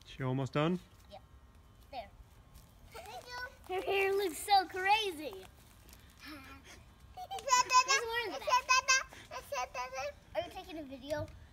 She almost done? Yep. There. Her hair looks so crazy. Are you taking a video?